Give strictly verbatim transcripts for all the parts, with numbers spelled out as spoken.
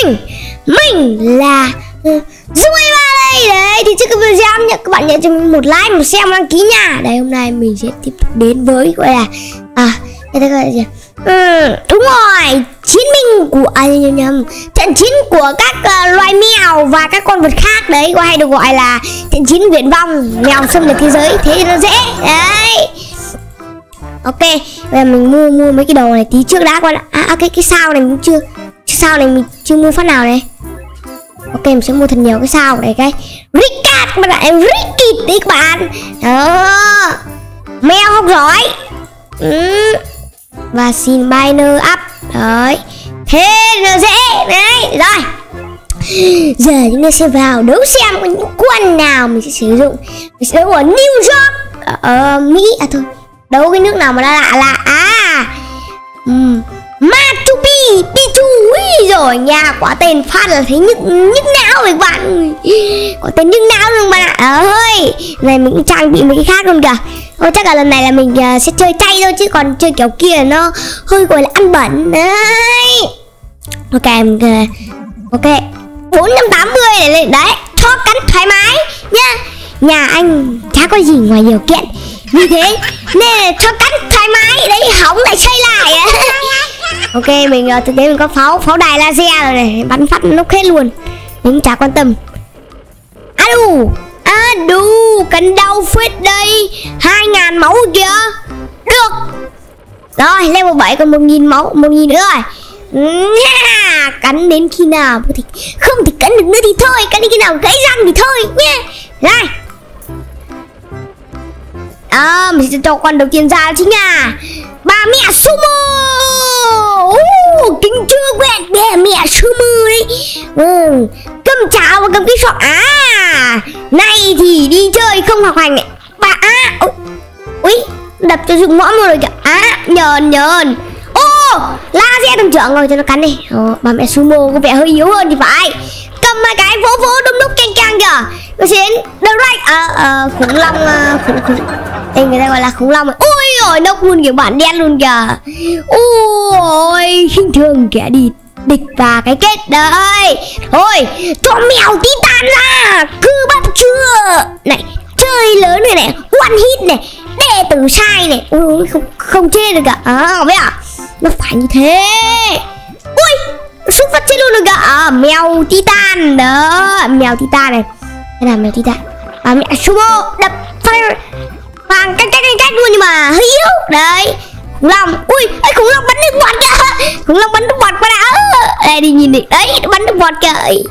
mình Mình là Zoomy ba đây. Đấy, thì trước cái video nhé, các bạn nhớ cho mình một like, một share, một đăng ký nha. Đây, hôm nay mình sẽ tiếp tục đến với gọi là À, đây gọi là gì? Ừ, đúng rồi, chiến binh của à, nhầm, nhầm, trận chiến của các uh, loài mèo và các con vật khác đấy, hay được gọi là trận chiến viễn vong mèo xâm lược thế giới, thế nó dễ đấy. Ok, bây giờ mình mua mua mấy cái đồ này tí trước đã các bạn ạ. À, à cái cái sao này mình chưa, sao này mình chưa mua phát nào này. Ok, mình sẽ mua thật nhiều cái sao này, cái Ricard các bạn ạ, Ricard đấy các bạn. Đó, mèo học giỏi. Ừ. Và xin banner up. Đấy, thế là dễ. Đấy, rồi. Giờ chúng ta sẽ vào đấu xem có những quân nào mình sẽ sử dụng. Mình sẽ đấu ở New York, ở Mỹ. À thôi, đấu cái nước nào mà lạ lạ. À um, Machu Picchu. Ui rồi nha, quả tên phát là thấy nhức nhức não rồi các bạn. Quả tên nhức não luôn bạn ạ. Ơi, này mình cũng trang bị mấy cái khác luôn kìa. Thôi chắc là lần này là mình uh, sẽ chơi chay thôi, chứ còn chơi kiểu kia nó hơi gọi là ăn bẩn đấy. Ok, mình uh, ok bốn trăm tám mươi để lên đấy, cho cắn thoải mái nhá. Nhà anh chả có gì ngoài điều kiện, vì thế nên là cho cắn thoải mái đấy, hỏng lại xây lại. Ok, mình uh, thực tế mình có pháo pháo đài laser rồi này, bắn phát nó hết luôn, mình chả quan tâm. À đù, à đù, cắn đau phết đây, hai ngàn máu kìa. Được rồi, level bảy còn một nghìn máu, một nghìn nữa rồi. Nha, cắn đến khi nào thì không thì cắn được nữa thì thôi, cắn đến khi nào gãy răng thì thôi nha. Rồi, à, mình sẽ cho con đầu tiên ra chính là bà mẹ sumo. uh, Kính chưa quen bà mẹ sumo đấy. ừ, Cầm chảo và cầm cái sọ. À, này thì đi chơi không học hành này. Bà á, ui, ui, đập cho dụng mõm rồi kìa. Á, nhờn nhờn. Ô, laser đồng trưởng rồi cho nó cắn đi. Ờ, bà mẹ sumo có vẻ hơi yếu hơn thì phải. Cầm hai cái vỗ vỗ đung đúc canh canh kìa. Nó sẽ direct. À, à, khủng long, à, khủng khủng đây người ta gọi là khủng long. Ui rồi, nốc luôn kìa, bản đen luôn kìa. Ui, khinh thường kẻ đi địch và cái kết đấy. Thôi, cho mèo tí tàn ra, cứ bắt chưa. Này, chơi lớn này này, one hit này, đệ tử sai này. Ui, không không chết được cả. À, biết à, nó phải như thế. Ui, sút phát chết luôn được cả. À, mèo titan đó, mèo titan này. Đây là mèo titan. À, mẹ sumo đập fire vàng cách cách cách luôn nhưng mà hơi yếu đấy. Khủng long, ui, ấy khủng long bắn nước bọt kìa, khủng long bắn nước bọt qua đã. Đây đi nhìn đi, đấy, nó bắn nước bọt kìa.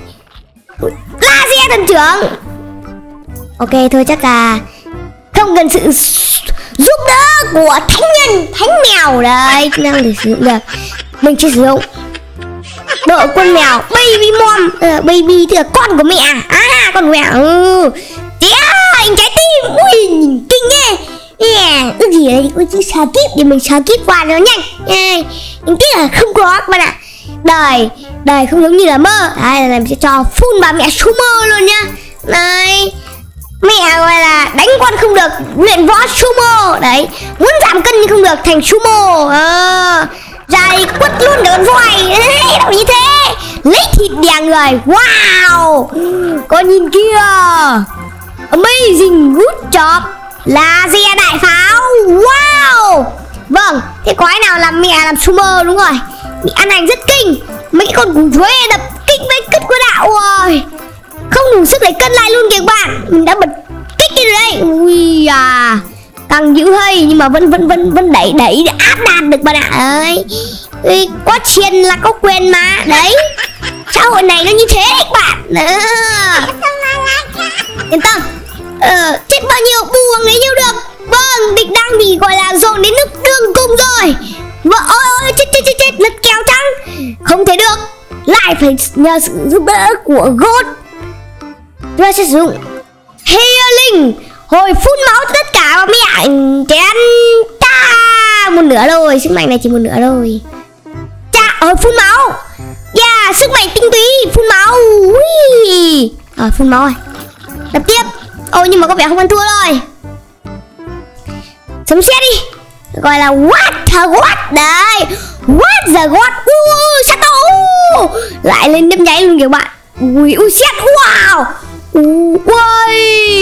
Laser thần trưởng. Ok, thôi chắc là không cần sự giúp đỡ của thánh nhân, thánh mèo đấy, kỹ năng để sử dụng được. Mình chưa sử dụng đội quân mèo baby mom, uh, baby tức là con của mẹ. À, con của mẹ. Ừ, yeah, trái tim. Ui, nhìn kinh ghê. Yeah, cái gì đấy, ui chứ skip thì mình skip qua nó nhanh. Yeah, nhưng tiếc là không có các bạn ạ. Đời, đời không giống như là mơ. Đây là mình sẽ cho full bà mẹ sumo luôn nhá. Này, mẹ gọi là đánh con không được, luyện võ sumo. Đấy, muốn giảm cân nhưng không được, thành sumo. À, ra đây quất luôn được con voi. Đấy, đâu như thế, lấy thịt đè người. Wow, con nhìn kia, amazing, good job. Laser đại pháo. Wow. Vâng, thế quái nào làm mẹ làm sumo đúng rồi, bị ăn hành rất kinh. Mấy con củ chuối đập kinh với cất của đạo rồi, không đủ sức để cân lại luôn kìa các bạn. Mình đã bật kích cái rồi đấy. Ui à, càng dữ hơi nhưng mà vẫn vẫn vẫn vẫn đẩy đẩy để áp đạt được bạn ạ. Đấy, ui, có chiên là có quyền mà. Đấy, xã hội này nó như thế đấy các bạn. À, yên tâm. Ờ, chết bao nhiêu buông lấy nhiêu được. Vâng, địch đang bị gọi là dồn đến nước đường cùng rồi. Vâng, ôi ôi, chết chết chết chết, lật kéo trắng. Không thể được, lại phải nhờ sự giúp đỡ của God. Chúng ta sẽ sử dụng healing, hồi phun máu cho tất cả và mẹ chén ta. Một nửa rồi, sức mạnh này chỉ một nửa rồi. Chà, hồi phun máu. Yeah, sức mạnh tinh túy, phun máu. Ui. Rồi, phun máu rồi. Đập tiếp. Ôi nhưng mà có vẻ không ăn thua rồi. Sấm sét đi, gọi là what what đấy. What the god. Ui sát to. Lại lên đấm nháy luôn kìa bạn. Ui ui xét. Wow. Ui.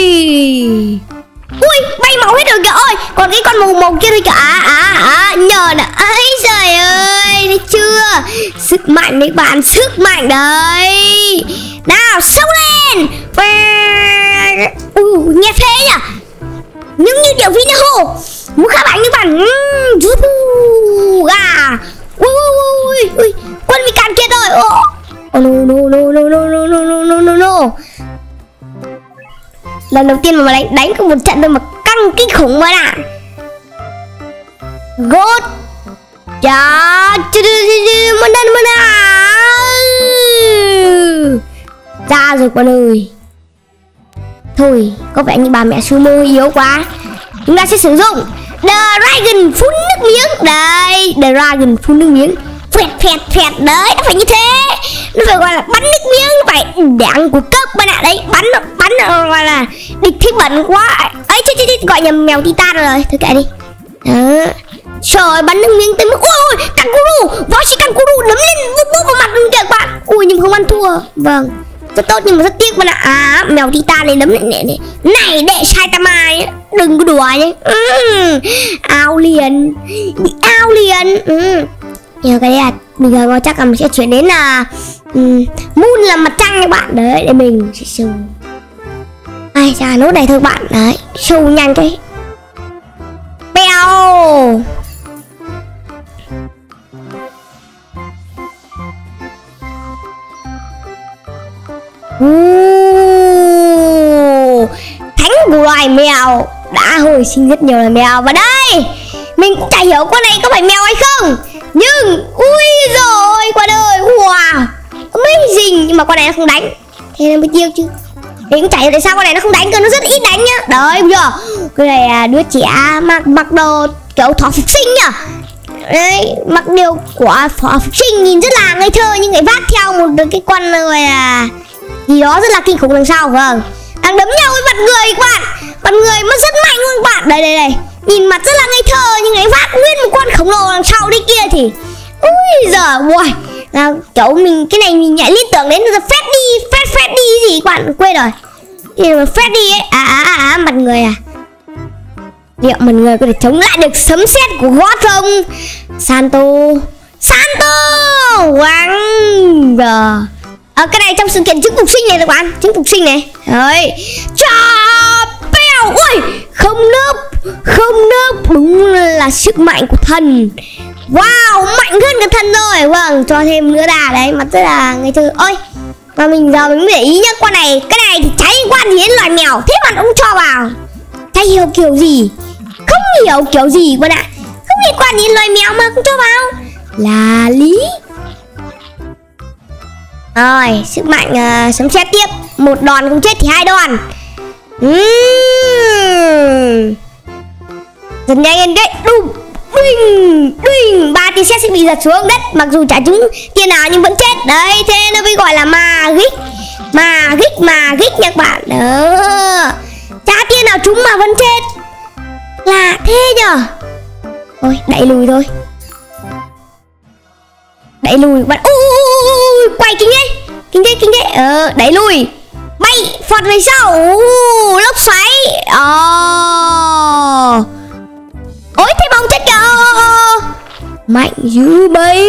Ui bay màu hết rồi kìa ơi. Còn cái con màu màu kia thôi kìa. À à à nhờ nè. Ấy trời ơi. Thấy chưa. Sức mạnh đấy bạn. Sức mạnh đấy. Nào xông lên. Ui nghe phê nhỉ. Nhưng như điều phim hồ. Muốn các bạn như bạn. Gà. Ui ui ui. Quân bị cạn kia rồi. Oh no no no no no no no no no no. Lần đầu tiên mà đánh đánh có một trận thôi mà căng kinh khủng mà ạ. God. Chà. Ra rồi con ơi. Thôi có vẻ như bà mẹ sumo yếu quá. Chúng ta sẽ sử dụng The Dragon phun nước miếng. Đây The Dragon phun nước miếng. Phẹt phẹt phẹt. Đấy nó phải như thế. Nó phải gọi là bắn nước miếng. Nó phải đạn của cấp bạn ạ. Đấy bắn bắn gọi là địch thế bẩn quá. Ấy chứ chứ gọi nhầm mèo titan rồi. Thôi kệ đi. Đó. Trời bắn nước miếng tới mức. Ôi Kankuru. Võ sĩ Kankuru đấm lên bút bút vào mặt luôn kìa các bạn. Ui nhưng không ăn thua. Vâng rất tốt nhưng mà rất tiếc bạn ạ. À mèo titan này đấm này này này đệ Saitama ấy. Đừng có đùa nhé. Ừ. Ao liền. Bị ao liền. Ừ. Nhưng cái đấy là bây giờ chắc là mình sẽ chuyển đến là um, Moon là mặt trăng các bạn. Đấy để mình sẽ show. Ai chà nốt này thôi bạn. Đấy show nhanh cái. Bèo. Uh, thánh của loài mèo đã hồi sinh rất nhiều loài mèo. Và đây mình cũng chả hiểu con này có phải mèo hay không. Nhưng ui rồi con ơi. Wow amazing. Nhưng mà con này nó không đánh. Thế nên mới tiêu chứ. Mình cũng chả hiểu tại sao con này nó không đánh cơ. Nó rất ít đánh nhá. Đấy bây giờ cái này là đứa trẻ mặc, mặc đồ kiểu thỏ phục sinh nhá. Đấy mặc điều của thỏ phục sinh nhìn rất là ngây thơ. Nhưng lại vác theo một cái con người là gì đó rất là kinh khủng đằng sau. Vâng đang đấm nhau với mặt người các bạn. Mặt người nó rất mạnh luôn các bạn. Đây đây đây. Nhìn mặt rất là ngây thơ nhưng ấy vác nguyên một con khổng lồ đằng sau đi kia thì ui giời ui là kiểu mình cái này mình nhảy liên tưởng đến là Freddy Fred Freddy gì các bạn quên rồi. Cái mà Freddy ấy. À à à, à mặt người à. Liệu mặt người có thể chống lại được sấm sét của God không? Santo Santo Wow giờ ở cái này trong sự kiện trứng phục sinh này các bạn. Trứng phục sinh này. Đấy. Chà bèo. Ui không nớp. Không nớp. Đúng là sức mạnh của thần. Wow mạnh hơn cả thần rồi. Vâng cho thêm nữa đà đấy. Mặt rất là ngây thơ. Ôi mà mình giờ mình để ý nhá. Con này cái này thì chả liên quan gì đến loài mèo. Thế mà ông cho vào. Chả hiểu kiểu gì. Không hiểu kiểu gì con ạ. Không liên quan gì đến loài mèo mà không cho vào. Là lý. Rồi sức mạnh uh, sấm sét tiếp. Một đòn không chết thì hai đòn. uhm. Dần nhanh lên đấy. Đùng đinh đinh. Ba tia sét sẽ bị giật xuống đất. Mặc dù chả trúng tia nào nhưng vẫn chết. Đấy thế nó mới gọi là magic. Magic magic nha các bạn. Đó chả tia nào trúng mà vẫn chết. Lạ thế nhở. Thôi đẩy lùi thôi. Đẩy lùi các bạn. Ui quay kính đấy. Kính đấy kính đấy. Ờ đẩy lùi. Bay phọt về sau. uh, Lốc xoáy. oh. Ôi thấy bóng chết kìa. Mạnh dữ bay.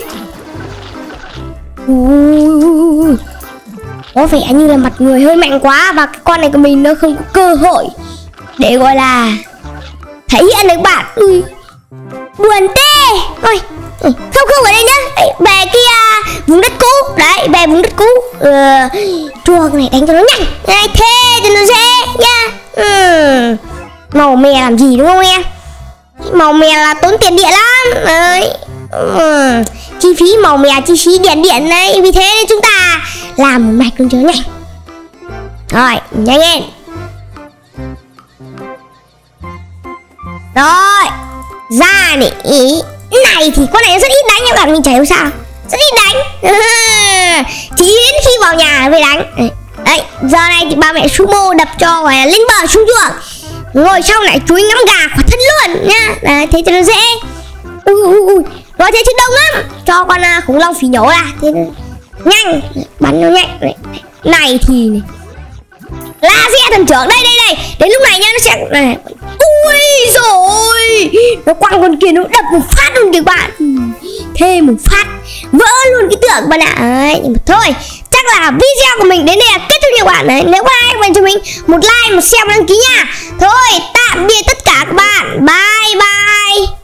uh. Có vẻ như là mặt người hơi mạnh quá. và cái con này của mình nó không có cơ hội để gọi là thể hiện được bạn. Ui, buồn tê. Ôi, không không ở đây nhá. Về kia vùng đất cũ. Đấy, về vùng đất cũ. Ừ, chuông này đánh cho nó nhanh. Này, thê cho nó dễ nha. Ừ. Màu mè làm gì đúng không em? Màu mè là tốn tiền điện lắm. Đấy. Ừ. Chi phí màu mè, chi phí điện điện đấy. Vì thế nên chúng ta làm một mạch luôn cho nó nhanh. Rồi, nhanh lên. Rồi, ra này. Này thì con này nó rất ít đánh nha các bạn, mình chả hiểu sao. Rất ít đánh. Chỉ đến khi vào nhà mới đánh. Đấy, giờ này thì ba mẹ sumo đập cho gọi là lên bờ xuống ruộng. Ngồi sau lại chuối ngắm gà quả thân luôn nha. Đấy, thế cho nó dễ. Ui ui ui, Rồi thế chứ đông lắm. Cho con uh, khủng long phỉ nhổ ra. Thế nhanh, bắn nó nhanh. Này thì này. Laser thần trưởng đây đây đây. Đến lúc này nha nó sẽ này. Ui rồi. Nó quăng con kia nó đập một phát luôn kìa bạn. Thêm một phát vỡ luôn cái tượng bạn ạ. Đấy, nhưng mà thôi chắc là video của mình đến đây là kết thúc nha các bạn. Đấy, nếu có ai bạn cho mình một like, một share, một đăng ký nha. Thôi tạm biệt tất cả các bạn, bye bye.